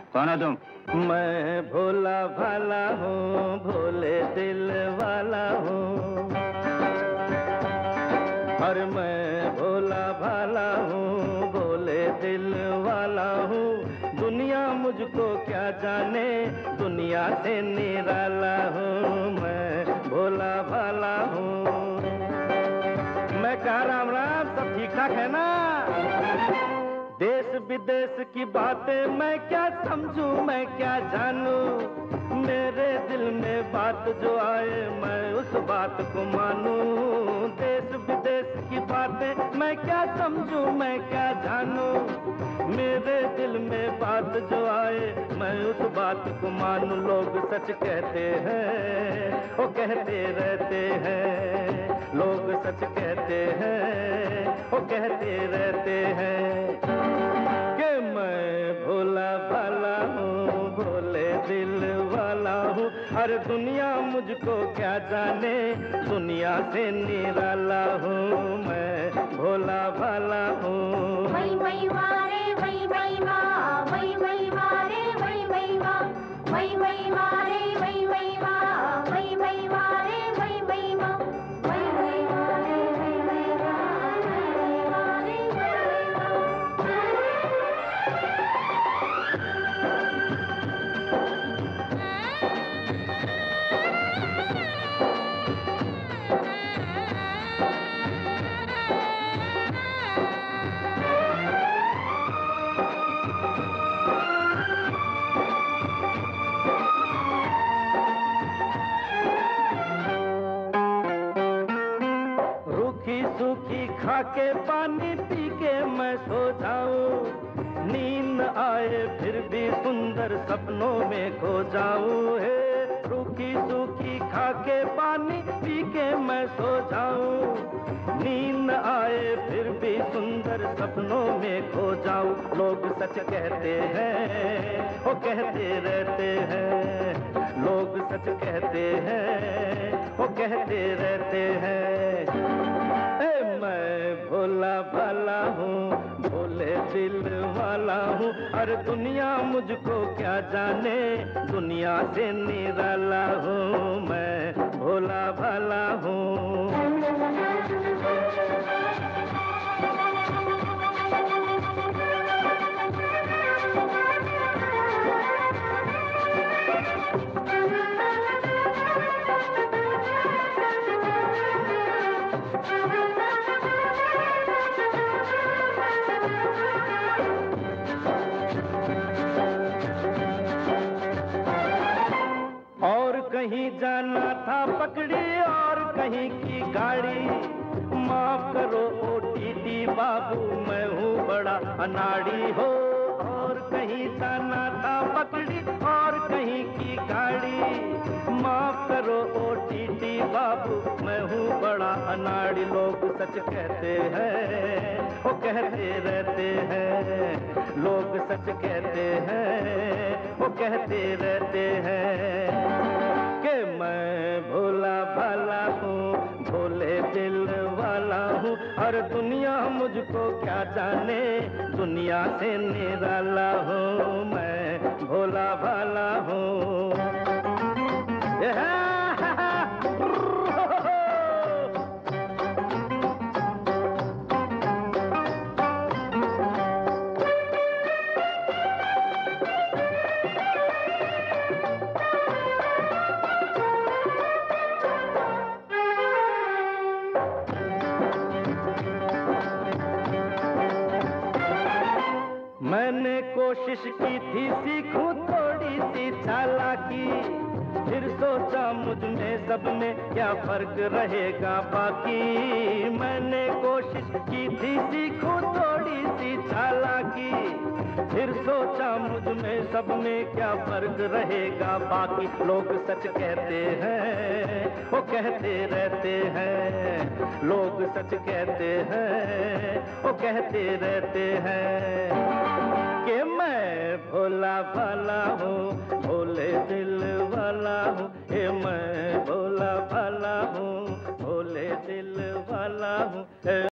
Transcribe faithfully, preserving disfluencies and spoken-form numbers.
कौन हो तुम? मैं भोला भाला हूँ, भोले दिल वाला हूँ। और मैं भोला भाला हूँ, भोले दिल वाला हूँ। दुनिया मुझको क्या जाने, दुनिया से निराला हूँ। मैं भोला भाला हूँ। मैं कहा राम राम, सब ठीक ठाक है ना? देश विदेश की बातें मैं क्या समझूं, मैं क्या जानूं। मेरे दिल में बात जो आए मैं उस बात को मानूं। देश विदेश की बातें मैं क्या समझूं, मैं क्या जानूं। मेरे दिल में बात जो आए मैं उस बात को मानूं। लोग सच कहते हैं, वो कहते रहते हैं। लोग सच कहते हैं, वो कहते रहते हैं कि मैं भोला भाला हूँ, भोले दिल वाला हूँ। हर दुनिया मुझको क्या जाने, दुनिया से निराला हूँ। मैं भोला भाला हूँ। वही वही वारे वही वही वाह, वही वही वारे वही वही वाह, वही वही वारे वही वही वाह, वही वही वारे वही वही वाह, वही वही वारे वही वही वाह, वही वही वारे वही रूखी सूखी खा के पानी पी के मैं सो जाऊं। नींद आए फिर भी सुंदर सपनों में खो जाऊं। हे रूखी सूखी खा के पानी पी के मैं सो जाऊं। नींद आए फिर भी सुंदर सपनों में खो जाऊं। लोग सच कहते हैं, वो कहते रहते हैं। लोग सच कहते हैं, वो कहते रहते हैं। ए मैं भोला भाला हूँ, भोले दिल वाला हूँ। हर दुनिया मुझको क्या जाने, दुनिया से निराला हूँ। मैं भोला भाला हूँ। और कहीं जाना था पकड़ी और कहीं की गाड़ी। माफ करो ओ टीटी बाबू, मैं हूँ बड़ा अनाड़ी हो। और कहीं जाना था पकड़ी और कहीं की गाड़ी। माफ करो ओ टीटी बाबू, मैं हूँ बड़ा अनाड़ी। लोग सच कहते हैं, वो कहते रहते हैं। लोग सच कहते हैं, वो कहते रहते हैं कि मैं भोला भाला हूँ, भोले दिल वाला हूँ। हर दुनिया मुझको क्या जाने, दुनिया से निराला हूँ। मैं भोला भाला हूँ। मैंने कोशिश की थी सीखूं थोड़ी सी चालाकी। फिर सोचा मुझ में सब में क्या फर्क रहेगा बाकी। मैंने कोशिश की थी सीखूं थोड़ी सी चालाकी। फिर सोचा मुझ में सब में क्या फर्क रहेगा बाकी। लोग सच कहते हैं, वो कहते रहते हैं। लोग सच कहते हैं, वो कहते रहते हैं कि मैं भोला भाला हूँ, भोले दिल वाला हूँ। ए मैं भोला भाला हूँ, भोले दिल वाला हूँ।